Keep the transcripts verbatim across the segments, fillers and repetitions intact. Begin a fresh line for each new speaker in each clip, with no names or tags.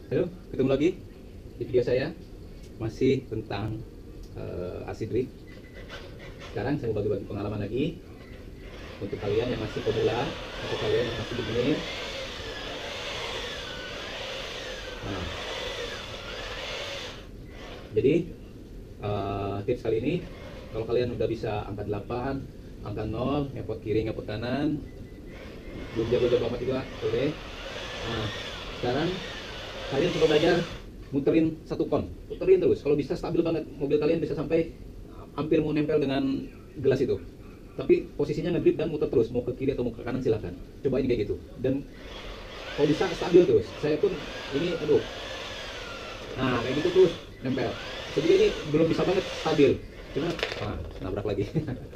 Halo, ketemu lagi di video saya masih tentang uh, R C drift. Sekarang saya mau bagi-bagi pengalaman lagi untuk kalian yang masih pemula, untuk kalian yang masih beginner. Nah, jadi uh, tips kali ini, kalau kalian udah bisa angka delapan, angka nol, ngepot kiri, ngepot kanan, belum jago-jago amat juga, boleh. Nah, sekarang kalian coba belajar muterin satu kon, muterin terus. Kalau bisa stabil banget, mobil kalian bisa sampai hampir mau nempel dengan gelas itu. Tapi posisinya ngegrip dan muter terus, mau ke kiri atau mau ke kanan silahkan. Cobain kayak gitu. Dan kalau bisa stabil terus. Saya pun ini, aduh, nah kayak gitu terus nempel. Jadi ini belum bisa banget stabil. Cuma, ah, nabrak lagi.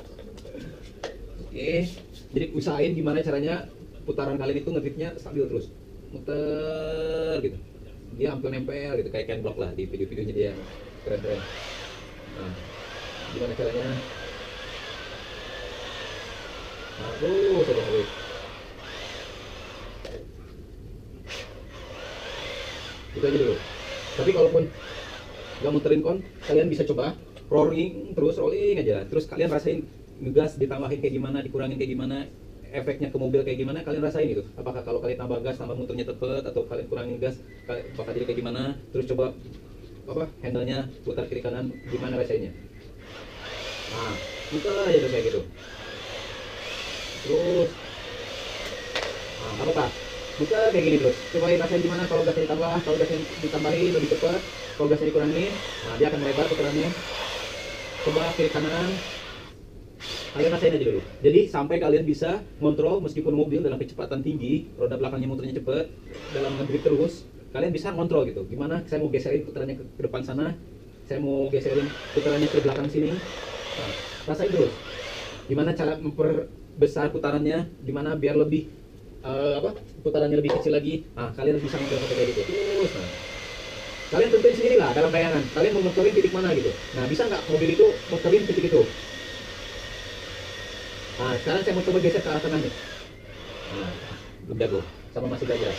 Oke, jadi usahain gimana caranya putaran kalian itu ngegripnya stabil terus, muter gitu. Dia hampir nempel gitu, kayak Ken Block lah di video-videonya dia, keren-keren. Nah, gimana caranya? Aduh, sudah habis. Itu aja dulu. Tapi kalaupun nggak muterin kon, kalian bisa coba rolling terus, rolling aja. Terus kalian rasain ngegas ditambahin kayak gimana, dikurangin kayak gimana, efeknya ke mobil kayak gimana, kalian rasain itu. Apakah kalau kalian tambah gas, tambah muternya cepet, atau kalian kurangin gas, kalian bakal jadi kayak gimana. Terus coba apa handle-nya putar kiri kanan, gimana rasanya. Nah, putar aja terus kayak gitu. Terus, nah, apa apa? Putar kayak gini terus. Coba rasain gimana kalau gasnya ditambah, kalau gasnya ditambahin lebih cepat, kalau gasnya dikurangin, nah dia akan melebar putarannya. Coba kiri kanan, kalian rasain aja dulu. Jadi sampai kalian bisa ngontrol meskipun mobil dalam kecepatan tinggi, roda belakangnya muternya cepet, dalam ngedrift terus, kalian bisa ngontrol gitu. Gimana saya mau geserin putarannya ke, ke depan sana, saya mau geserin putarannya ke belakang sini. Nah, rasain terus. Gimana cara memperbesar putarannya, gimana biar lebih uh, apa putarannya lebih kecil lagi. Nah, kalian bisa ngontrol kayak gitu. Terus, nah, kalian tentuin sendiri lah dalam bayangan. Kalian mau muterin titik mana gitu. Nah, bisa nggak mobil itu muterin titik itu? Nah, sekarang saya mau coba geser ke arah tengah nih. Nah, belum jago, sama masih belajar.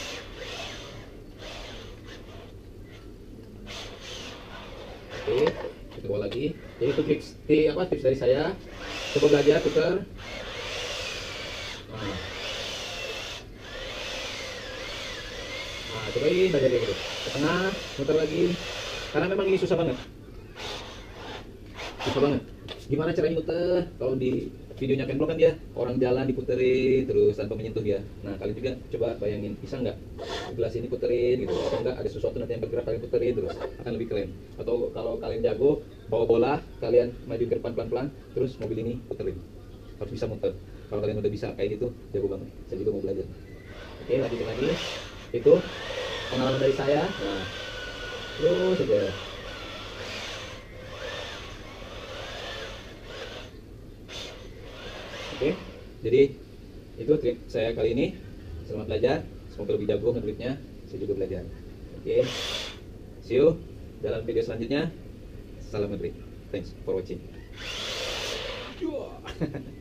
Oke, kita bawa lagi. Jadi itu tips, apa, tips dari saya. Coba belajar putar. Nah, nah cobain belajar kayak gitu. Ke tengah, muter lagi. Karena memang ini susah banget. Susah banget. Gimana caranya muter? Kalau di videonya Ken Block kan dia orang jalan diputerin terus tanpa menyentuh dia. Nah, kalian juga coba bayangin, bisa nggak gelas ini puterin gitu, atau enggak ada sesuatu nanti yang bergerak kalian puterin terus, akan lebih keren. Atau kalau kalian jago bawa bola, kalian maju ke depan pelan-pelan terus mobil ini puterin. Harus bisa muter. Kalau kalian udah bisa kayak gitu, jago banget. Saya juga mau belajar. Oke, lanjut lagi. Itu pengalaman dari saya. Nah, terus saja. Oke, jadi itu trik saya kali ini. Selamat belajar, semoga lebih jago ngedriftnya. Saya juga belajar. Oke, see you dalam video selanjutnya. Salam ngedrift. Thanks for watching.